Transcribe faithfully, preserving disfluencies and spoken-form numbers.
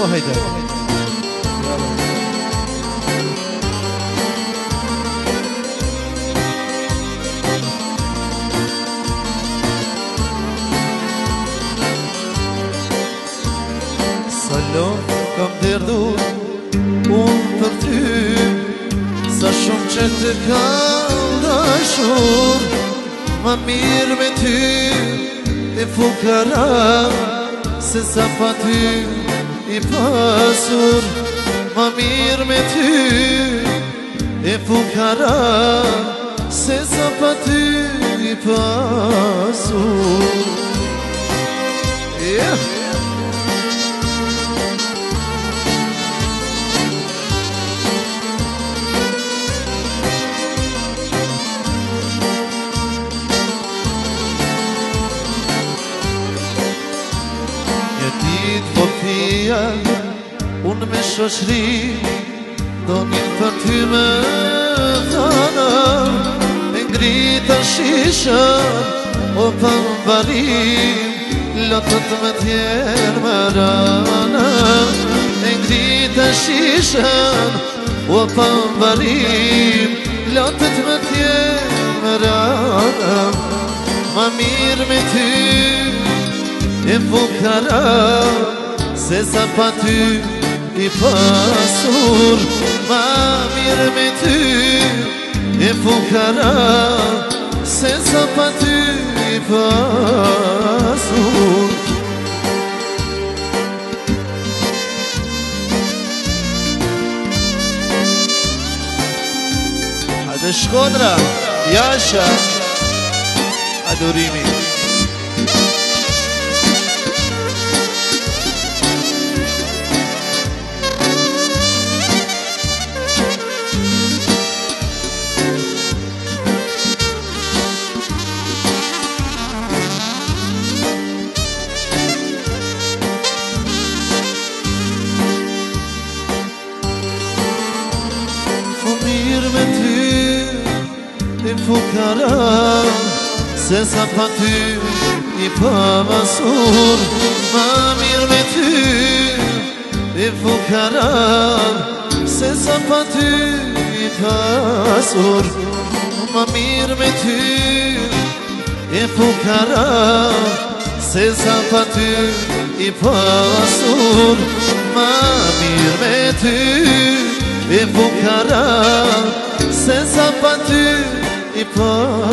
هيدا Salon kam derdur unë për ty Sa shumë që të kam dashur Ma mirë me ty e fukara Se sa pa ty i pasur Ma mirë me ty e fukara Se sa pa ty i pasur Yeah Unë me shoshri Do një për ty me thana E ngrita shisha O për barim Lotët me tjerë më rana E ngrita shisha O për barim Lotët me tjerë më rana Ma mirë me ty E fukara Se sa pa ty i pasur Ma mirë me ty e fukara Se sa pa ty i pasur Hajde Shkodra, Jasha, adorimi Fukara Se sa pa ty i pasur Ma mirë me ty i fukara Se sa pa ty i pasur Ma mirë me ty i fukara Se sa pa ty i pasur Ma mirë me ty i fukara Se sa pa ty I pasur